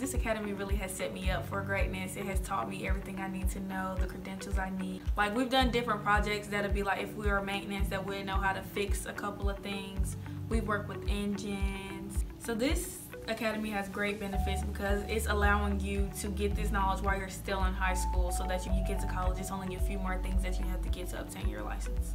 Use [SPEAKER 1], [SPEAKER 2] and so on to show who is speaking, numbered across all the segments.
[SPEAKER 1] This academy really has set me up for greatness. It has taught me everything I need to know, the credentials I need. Like, we've done different projects that'll be like, if we were maintenance, that we'd know how to fix a couple of things. We've worked with engines. So this academy has great benefits because it's allowing you to get this knowledge while you're still in high school, so that you get to college, it's only a few more things that you have to get to obtain your license.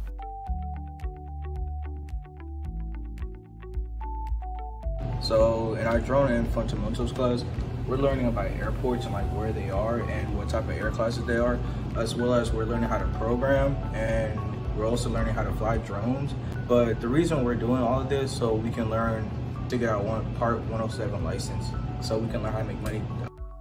[SPEAKER 2] So in our drone and fundamentals class, we're learning about airports and like where they are and what type of air classes they are, as well as we're learning how to program, and we're also learning how to fly drones. But the reason we're doing all of this so we can learn to get our Part 107 license, so we can learn how to make money.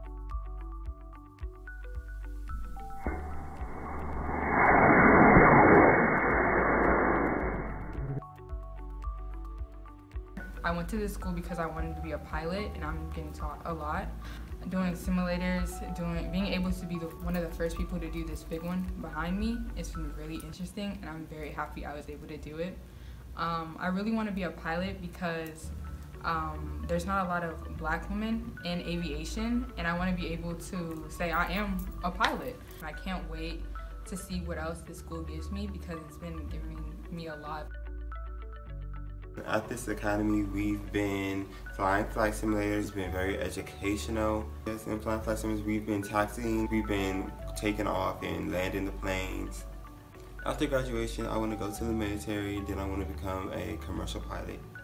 [SPEAKER 3] I went to this school because I wanted to be a pilot, and I'm getting taught a lot. Doing simulators, being able to be one of the first people to do this big one behind me, it's been really interesting, and I'm very happy I was able to do it. I really want to be a pilot because there's not a lot of black women in aviation, and I want to be able to say I am a pilot. I can't wait to see what else this school gives me because it's been giving me a lot.
[SPEAKER 4] At this academy, we've been flying flight simulators. It's been very educational. Yes, in flying flight simulators, we've been taxiing, we've been taking off and landing the planes. After graduation, I want to go to the military, then I want to become a commercial pilot.